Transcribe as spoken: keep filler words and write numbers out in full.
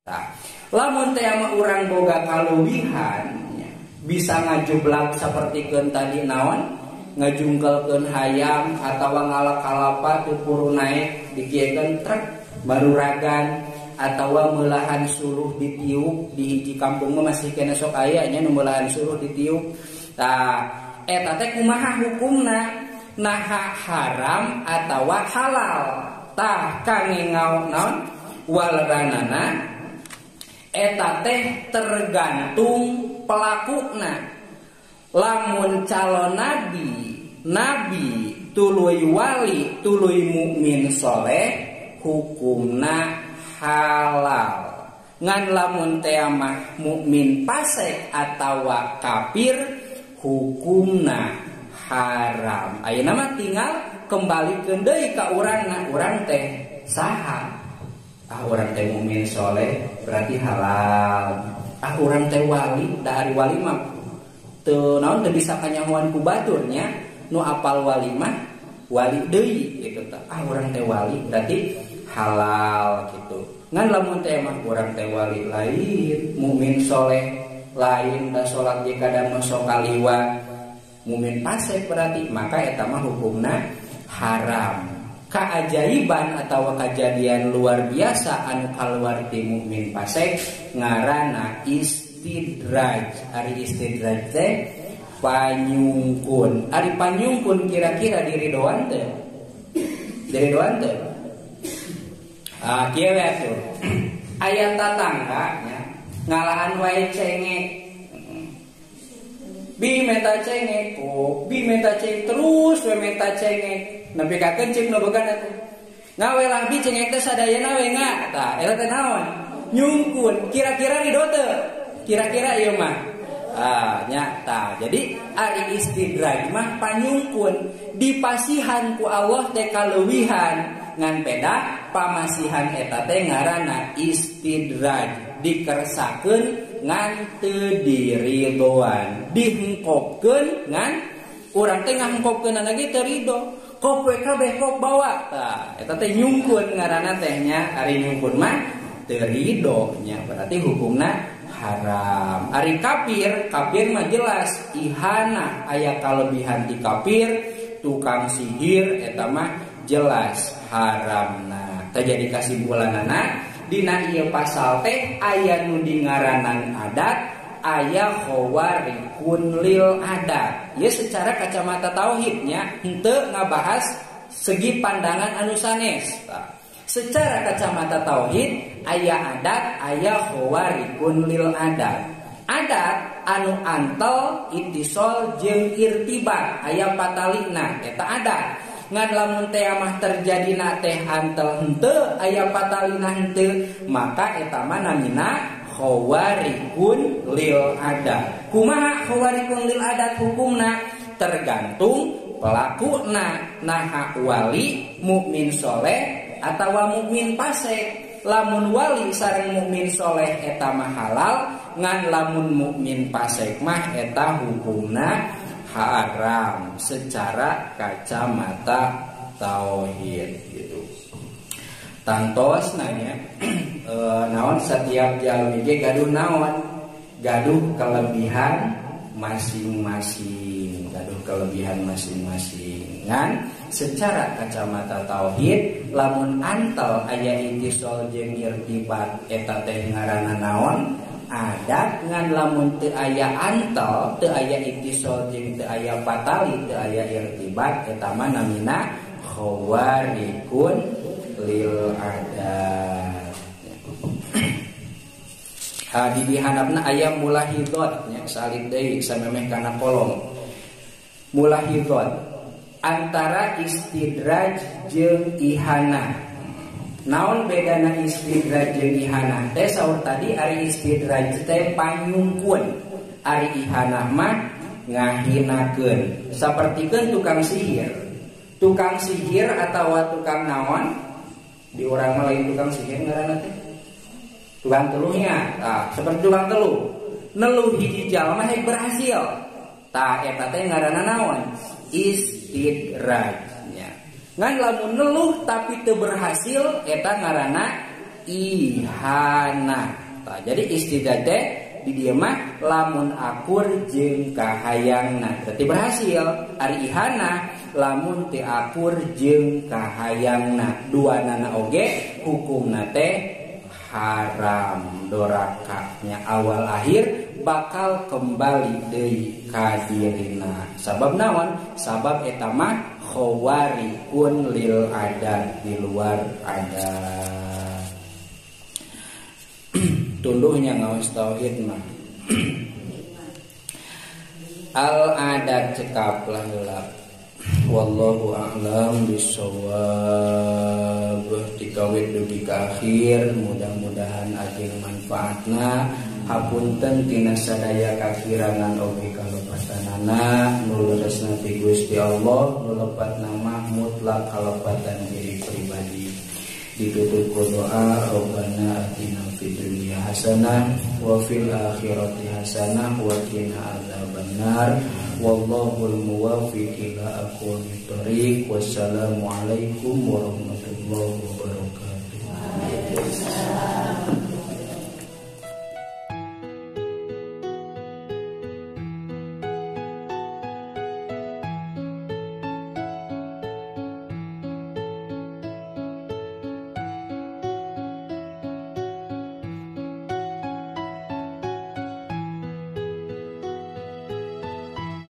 Tah, lamun teh mah urang boga kaluwihan nya, bisa ngajublak sapertikeun tadi naon? Ngajungkelkeun hayam atawa ngalak-kalapa teu puru naik dikiekeun trek baruragan atawa meulahan suluh ditiup di hiji kampung mah masih kena sok aya nya nu meulahan suluh ditiup. Tah, eta teh kumaha hukumna? Naha haram atawa halal. Tah kangengau naon? Walranana eta teh tergantung pelakuna. Lamun calon nabi, nabi tuluy wali, tuluy mukmin soleh, hukumna halal. Ngan lamun teh mah mukmin fasik atawa kafir, hukumna haram. Ayeuna mah tinggal kembalikeun deui ka urangna, urang teh saha? Ah urang teh mukmin soleh berarti halal. Ah urang teh wali, da ari wali mah teu naon teu bisa kanyahoan ku baturnya, nu apal wali mah wali deui gitu tah. Ah urang teh wali berarti halal gitu. Ngan lamun teh mah urang teh wali lain, mukmin soleh lain, da salat ge kadang sok kaliwa, mukmin fasik berarti maka eta mah hukumna haram. Keajaiban atau kejadian luar biasa anu kaluar ti mukmin fasik ngaranna istidraj. Ari istidraj teh panyungkun. Ari panyungkun kira-kira diridoan teh? Diridoan teh? Ah, kieu we atuh. Aya tatangga nya ngalahan wae cengek. Bi meta cengek, oh, bi meta cengek terus we meta cengek. Nepi ka kencing nu began atuh. Ngawe lah bi cengek teh sadayana we nga. Tah, eta teh naon? Nyungkun. Kira-kira ridho teu? Kira-kira ieu mah. Ah, nya tah. Jadi ari istidraj mah panyungkun, dipasihan ku Allah teh kaleuwihan ngan peda pamasihan eta teh ngaranna istidraj, dikersakeun ngan teu diridoan, dihengkopkeun ngan urang teh ngahengkopkeun lagi teu ridho. Kop we kabeh kop bawa. Tah, eta teh nyungkun ngaranna teh nya, ari nyungkun mah teu ridho nya, berarti hukumna haram. Ari kafir, kafir mah jelas ihana aya kalebihan di kafir, tukang sihir eta mah jelas haramna. Tah jadi kasimpulanana dina ieu pasal teh aya nu dingaranan adat, aya khawarikun lil adat. Ya secara kacamata tauhidnya henteu ngabahas segi pandangan anu sanes. Secara kacamata tauhid aya adat, aya khawarikun lil adat. Adat anu antel ittisol jeung irtibat, aya patalina eta adat. Ngan lamun teh mah terjadina teh antel henteu, aya patalina henteu, maka eta mah namina khawarikun lil adat. Kumaha khawarikun lil adat hukumna? Tergantung pelakuna, naha wali, mukmin soleh atawa mukmin fasik. Lamun wali sareng mukmin soleh eta mah halal, ngan lamun mukmin fasik mah eta hukumna haram secara kacamata tauhid gitu. Tantos nanya e, naon setiap jalmi ge gaduh naon? Gaduh kelebihan masing-masing, gaduh kelebihan masing-masing. Ngan secara kacamata tauhid lamun antel aya ittisol jeung irtibat eta teh ngaranna naon? Adat. Ngan lamun teu aya antel, teu aya ittisol jeung teu aya patali, teu aya irtibat, eta mah namina khawarikun lil adat. Ha di dihandapna aya mulahidot nya salib deui samemeh kana kolom. Mulahidot antara istidraj jeung ihana. Naon bedana istidraj jeung ihana? Teh saur tadi ari istidraj teh panyungkun, ari ihana mah ngahinakeun. Sapertikeun tukang sihir. Tukang sihir atawa tukang naon? Di urang mah lain tukang sihir ngaranna teh. Tukang teluhnya. Tah, seperti tukang teluh. Neluh hiji jalma hek berhasil. Tah eta teh ngaranna naon? Istidraj. Ngan lamun neluh tapi teu berhasil eta ngaranna ihana. Tah, jadi istidah teh di dieu mah lamun akur jeung kahayangna berarti berhasil. Ari ihana lamun teu akur jeung kahayangna duanana oge hukumna teh haram dorakanya awal akhir bakal kembali deui ka dirina. Sabab naon? Sabab eta mah khawarikun lil adat, di luar adat. Tunduhnya ngaos tauhid mah al adat cekap lah heula. Wallahu a'lam bishawab. Dikawit dugi ka akhir, mudah-mudahan ageng manfaatna. Hapunten tina sadaya kakirangan oge kalepatanana, nu leresna ti Gusti Allah, nu lepatna mah mutlak kalepatan diri pribadi. Ditutup ku doa, Rabbana atina fid dunya hasanah wa fil akhirati hasanah wa qina adzabannar. Wallahul muwaffiq ila aqwamit thoriq. Wassalamualaikum warahmatullahi wabarakatuh.